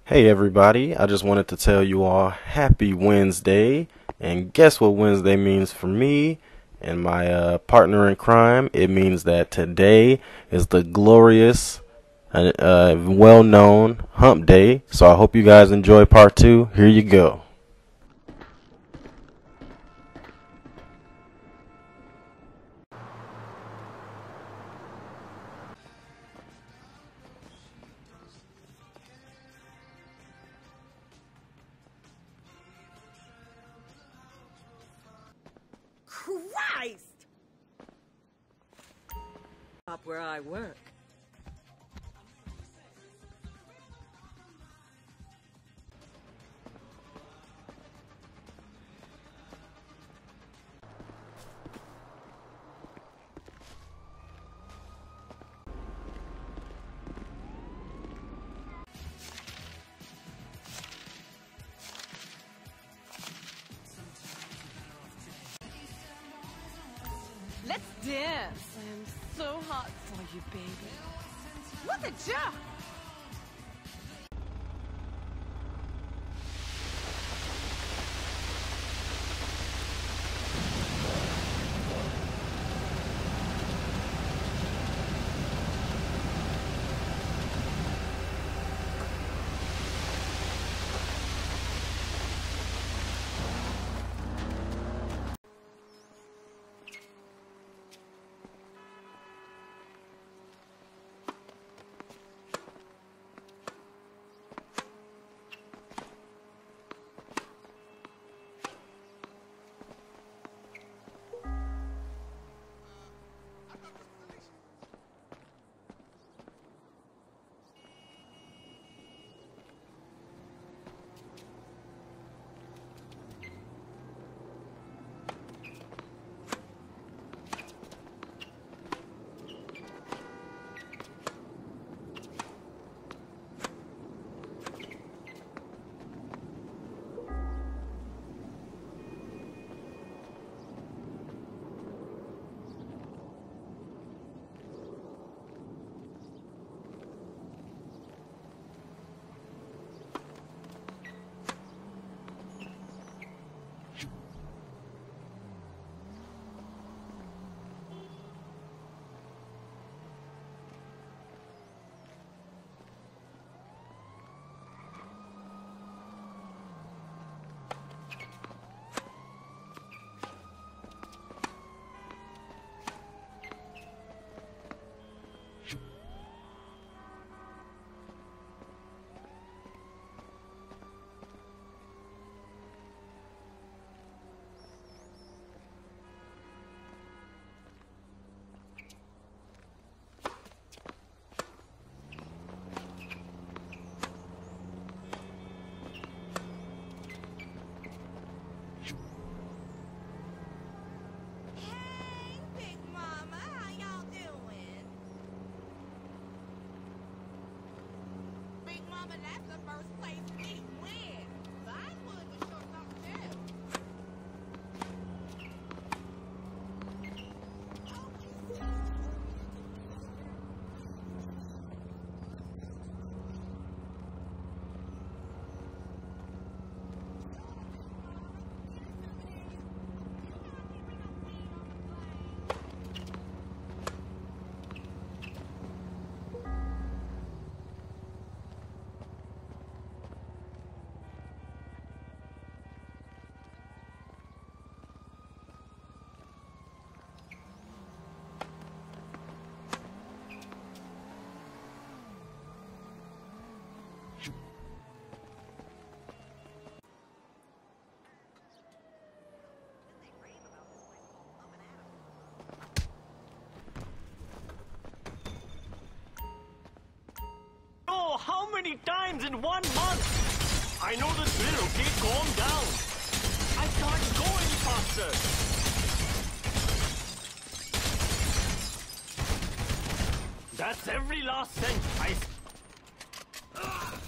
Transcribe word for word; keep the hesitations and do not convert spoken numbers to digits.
Hey everybody, I just wanted to tell you all happy Wednesday. And guess what Wednesday means for me and my uh, partner in crime? It means that today is the glorious, uh, uh, well-known hump day. So I hope you guys enjoy part two. Here you go. Christ! Up where I work. Let's dance. I'm so hot for you, baby. What the jump? That's the first place we win. Vinewood was sure something How many times in one month? I know this will, okay? Calm down. I can't go any faster. That's every last cent. I...